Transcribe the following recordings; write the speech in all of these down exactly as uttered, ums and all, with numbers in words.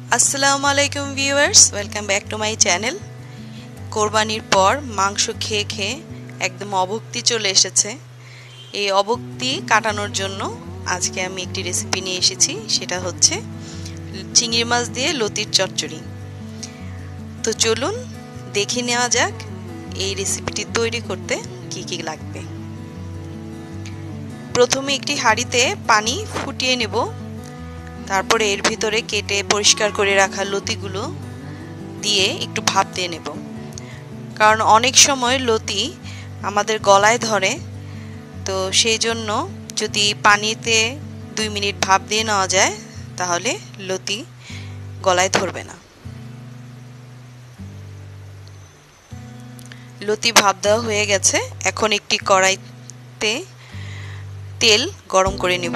আসসালামু আলাইকুম viewers, welcome back to my channel. কোরবানির পর মাংস খেয়ে খেয়ে একদম অভুক্তি চলে এসেছে। এই অভুক্তি কাটানোর জন্য আজকে আমি একটি রেসিপি নিয়ে এসেছি, সেটা হচ্ছে চিংড়ি মাছ দিয়ে লতির চচ্চড়ি। তো চলুন দেখে নেওয়া যাক এই রেসিপিটি তৈরি করতে কি কি লাগবে। প্রথমে একটি হাঁড়িতে পানি ফুটিয়ে নেব, তারপরে এর ভিতরে কেটে পরিষ্কার করে রাখা লতিগুলো দিয়ে একটু ভাপ দিয়ে নেব, কারণ অনেক সময় লতি আমাদের গলায় ধরে। তো সেই জন্য যদি পানিতে দুই মিনিট ভাপ দিয়ে নেওয়া যায় তাহলে লতি গলায় ধরবে না। লতি ভাপ দেওয়া হয়ে গেছে, এখন একটি কড়াইতে তেল গরম করে নেব।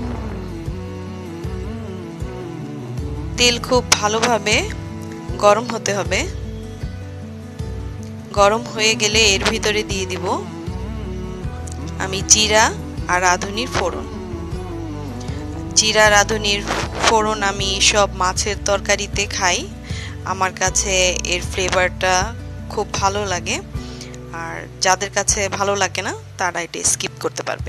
তেল খুব ভালোভাবে গরম হতে হবে। গরম হয়ে গেলে এর ভিতরে দিয়ে দিব আমি জিরা আর রাঁধুনির ফোড়ন। জিরা রাঁধুনির ফোড়ন আমি সব মাছের তরকারিতে খাই, আমার কাছে এর ফ্লেভারটা খুব ভালো লাগে। আর যাদের কাছে ভালো লাগে না তারা এটা স্কিপ করতে পারবে।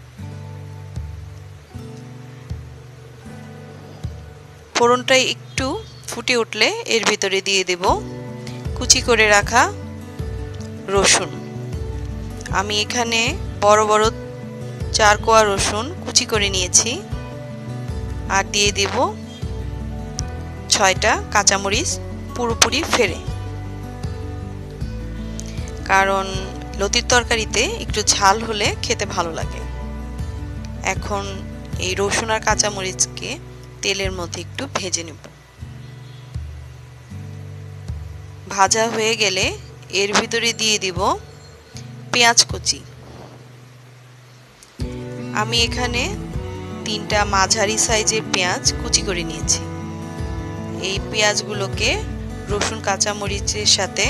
ফোড়নটা একটু ফুটে উঠলে এর ভিতরে দিয়ে দেব কুচি করে রাখা রসুন। আমি এখানে বড় বড় চার কোয়া রসুন কুচি করে নিয়েছি। আর দিয়ে দেব ছয়টা কাঁচামরিচ পুরোপুরি ফেড়ে, কারণ লতির তরকারিতে একটু ঝাল হলে খেতে ভালো লাগে। এখন এই রসুন আর কাঁচামরিচকে তেলের মধ্যে একটু ভেজে নেব। ভাজা হয়ে গেলে এর ভিতরে দিয়ে দিব পেঁয়াজ কুচি। আমি এখানে তিনটা মাঝারি সাইজের পেঁয়াজ কুচি করে নিয়েছি। এই পেঁয়াজগুলোকে রসুন কাঁচামরিচের সাথে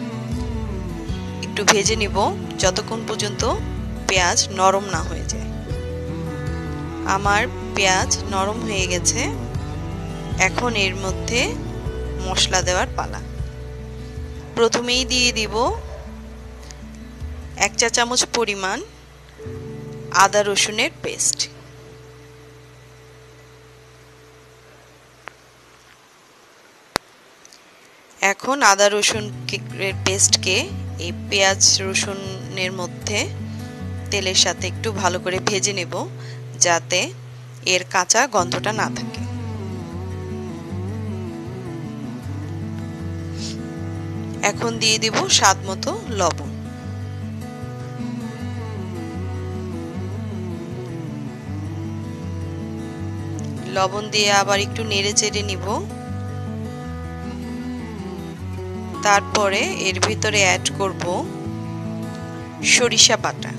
একটু ভেজে নিব যতক্ষণ পর্যন্ত পেঁয়াজ নরম না হয়ে যায়। আমার পেঁয়াজ নরম হয়ে গেছে, এখন এর মধ্যে মশলা দেওয়ার পালা। প্রথমেই দিয়ে দিব এক চা চামচ পরিমাণ আদা রসুনের পেস্ট। এখন আদা রসুন পেস্টকে এই পেঁয়াজ রসুনের মধ্যে তেলের সাথে একটু ভালো করে ভেজে নেব, যাতে এর কাঁচা গন্ধটা না থাকে। এখন দিয়ে দিব স্বাদ মতো লবণ। লবণ দিয়ে আবার একটু নেড়ে চেড়ে নিব। তারপরে এর ভিতরে অ্যাড করব সরিষা বাটা।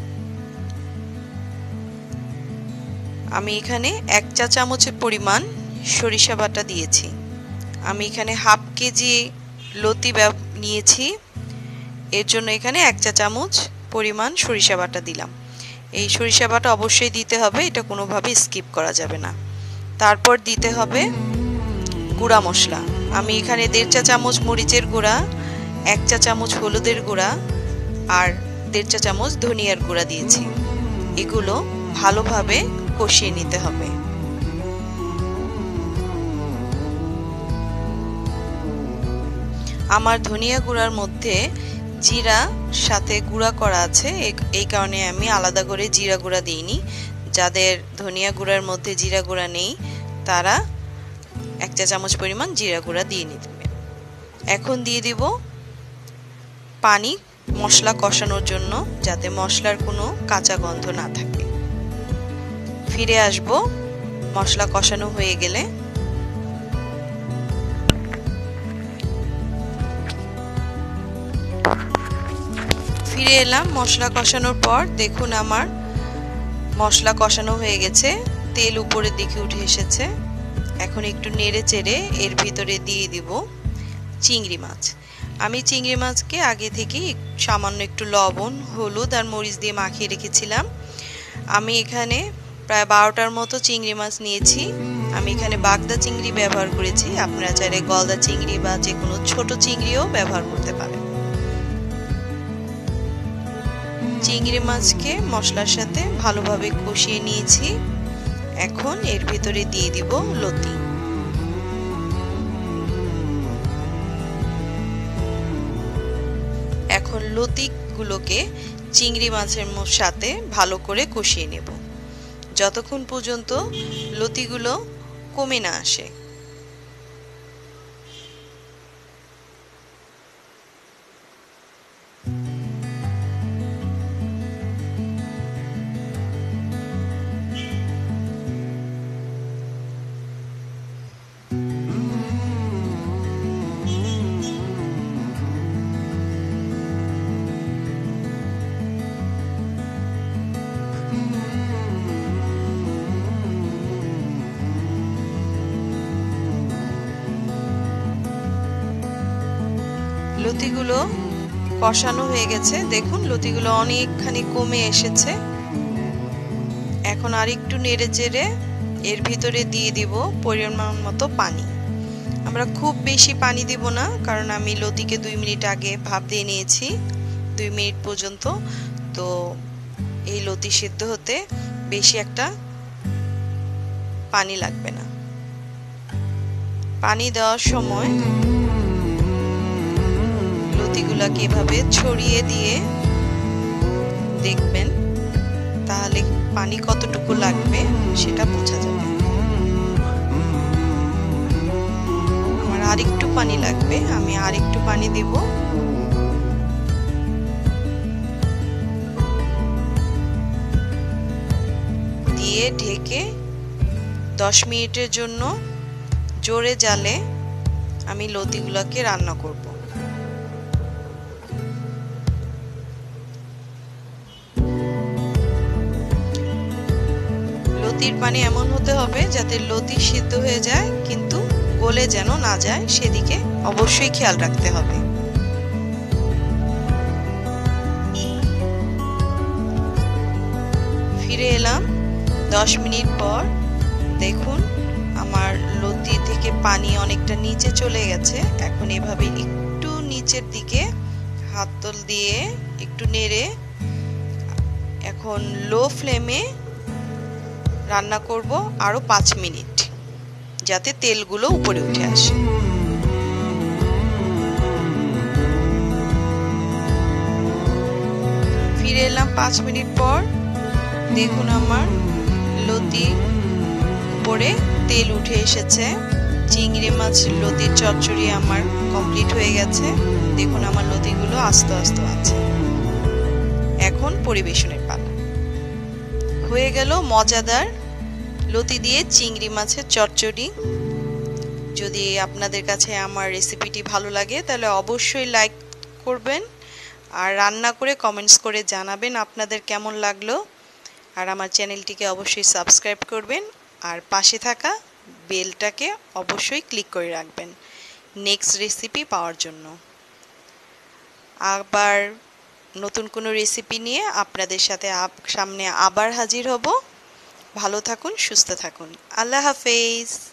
আমি এখানে এক চা চামচের পরিমাণ সরিষা বাটা দিয়েছি। আমি এখানে হাফ কেজি লতি নিয়েছি, এর জন্য এখানে এক চা চামচ পরিমাণ সরিষা বাটা দিলাম। এই সরিষা বাটা অবশ্যই দিতে হবে, এটা কোনোভাবে স্কিপ করা যাবে না। তারপর দিতে হবে গুঁড়া মশলা। আমি এখানে দেড় চা চামচ মরিচের গুঁড়া, এক চা চামচ হলুদের গুঁড়া আর দেড় চা চামচ ধনিয়ার গুঁড়া দিয়েছি। এগুলো ভালোভাবে কষিয়ে নিতে হবে। আমার ধনিয়া গুঁড়ার মধ্যে জিরা সাথে গুঁড়া করা আছে, এই কারণে আমি আলাদা করে জিরা গুঁড়া দিইনি। যাদের ধনিয়া গুঁড়ার মধ্যে জিরা গুঁড়া নেই তারা এক চা চামচ পরিমাণ জিরা গুঁড়া দিয়ে নিতে হবে। এখন দিয়ে দিব পানি মশলা কষানোর জন্য, যাতে মশলার কোনো কাঁচা গন্ধ না থাকে। ফিরে আসব মশলা কষানো হয়ে গেলে। ফিরে এলাম মশলা কষানোর পর। দেখুন আমার মশলা কষানো হয়ে গেছে, তেল উপরের দিকে উঠে এসেছে। এখন একটু নেড়ে চেড়ে এর ভিতরে দিয়ে দিব চিংড়ি মাছ। আমি চিংড়ি মাছকে আগে থেকেই সামান্য একটু লবণ, হলুদ আর মরিচ দিয়ে মাখিয়ে রেখেছিলাম। আমি এখানে প্রায় বারোটার মতো চিংড়ি মাছ নিয়েছি। আমি এখানে বাগদা চিংড়ি ব্যবহার করেছি, আপনারা চাইলে গলদা চিংড়ি বা যে কোনো ছোট চিংড়িও ব্যবহার করতে পারেন। চিংড়ি মাছকে মশলার সাথে ভালোভাবে কষিয়ে নিয়েছি। এখন এর ভিতরে দিয়ে দিব লতি। এখন লতিগুলোকে চিংড়ি মাছের সাথে ভালো করে কষিয়ে নেব যতক্ষণ পর্যন্ত লতিগুলো কমে না আসে। লতিগুলো কষানো হয়ে গেছে, দেখুন লতিগুলো অনেকখানি কমে এসেছে। এখন আর একটু নেড়ে চেড়ে এর ভিতরে দিয়ে দিব পরিমাণ মতো পানি। আমরা খুব বেশি পানি দিব না, কারণ আমি লতিকে দুই মিনিট আগে ভাপ দিয়ে নিয়েছি দুই মিনিট পর্যন্ত। তো এই লতি সিদ্ধ হতে বেশি একটা পানি লাগবে না। পানি দেওয়ার সময় লতিগুলাকে এভাবে ছড়িয়ে দিয়ে দেখবেন, তাহলে পানি কতটুকু লাগবে সেটা বোঝা যাবে। আমার আরেকটু পানি লাগবে, আমি আরেকটু পানি দেব। দিয়ে ঢেকে দশ মিনিটের জন্য জোরে জালে আমি লতিগুলোকে রান্না করব। লতির পানি এমন হতে হবে যাতে লতি সিদ্ধ হয়ে যায় কিন্তু গলে যেন না যায়, সেদিকে অবশ্যই খেয়াল রাখতে হবে। ফিরে এলাম দশ মিনিট পর। দেখুন আমার লতি থেকে পানি অনেকটা নিচে চলে গেছে। এখন এভাবে একটু নিচের দিকে হাত তল দিয়ে একটু নেড়ে এখন লো ফ্লেমে রান্না করব আরো পাঁচ মিনিট, যাতে তেলগুলো উপরে উঠে আসে। ফিরে এলাম পাঁচ মিনিট পর। দেখুন আমার লতি উপরে তেল উঠে এসেছে। চিংড়ি মাছ লতির চচ্চড়ি আমার কমপ্লিট হয়ে গেছে। দেখুন আমার লতিগুলো আস্তে আস্তে আছে। এখন পরিবেশনের পালা। হয়ে গেল মজাদার লতি দিয়ে চিংড়ি মাছের চচ্চড়ি। যদি আপনাদের কাছে আমার রেসিপিটি ভালো লাগে তাহলে অবশ্যই লাইক করবেন, আর রান্না করে কমেন্টস করে জানাবেন আপনাদের কেমন লাগলো। আর আমার চ্যানেলটিকে অবশ্যই সাবস্ক্রাইব করবেন, আর পাশে থাকা বেলটাকে অবশ্যই ক্লিক করে রাখবেন নেক্সট রেসিপি পাওয়ার জন্য। আবার নতুন কোনো রেসিপি নিয়ে আপনাদের সাথে সামনে আবার হাজির হব। ভালো থাকুন, সুস্থ থাকুন। আল্লাহ হাফেজ।